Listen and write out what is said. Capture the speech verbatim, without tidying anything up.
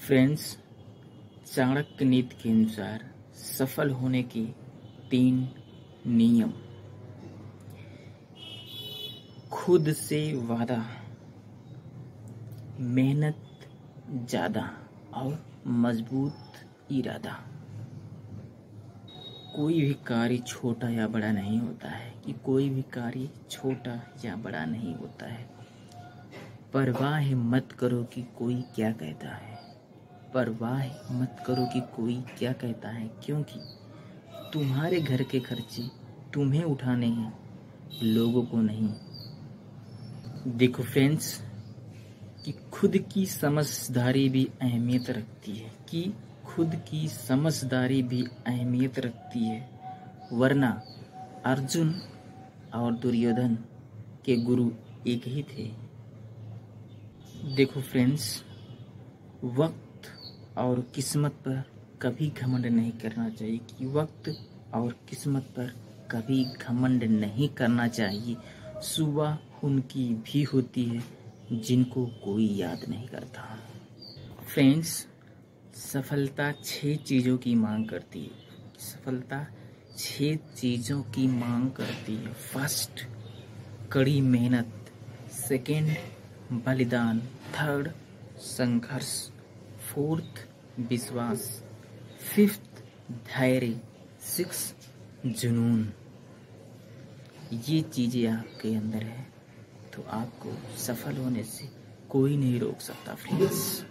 Friends, Chanakya नीति के अनुसार सफल होने के तीन नियम। खुद से वादा, मेहनत ज्यादा और मजबूत इरादा। कोई भी कार्य छोटा या बड़ा नहीं होता है कि कोई भी कार्य छोटा या बड़ा नहीं होता है। परवाह मत करो कि कोई क्या कहता है, परवाह मत करो कि कोई क्या कहता है, क्योंकि तुम्हारे घर के खर्चे तुम्हें उठाने हैं, लोगों को नहीं। देखो फ्रेंड्स, कि खुद की समझदारी भी अहमियत रखती है कि खुद की समझदारी भी अहमियत रखती है, वरना अर्जुन और दुर्योधन के गुरु एक ही थे। देखो फ्रेंड्स, वक्त और किस्मत पर कभी घमंड नहीं करना चाहिए कि वक्त और किस्मत पर कभी घमंड नहीं करना चाहिए। सुबह उनकी भी होती है जिनको कोई याद नहीं करता। फ्रेंड्स, सफलता छह चीज़ों की मांग करती है। सफलता छह चीज़ों की मांग करती है। फर्स्ट, कड़ी मेहनत। सेकेंड, बलिदान। थर्ड, संघर्ष। फोर्थ, विश्वास। फिफ्थ, धैर्य। सिक्स, जुनून। ये चीज़ें आपके अंदर है तो आपको सफल होने से कोई नहीं रोक सकता फ्रेंड्स।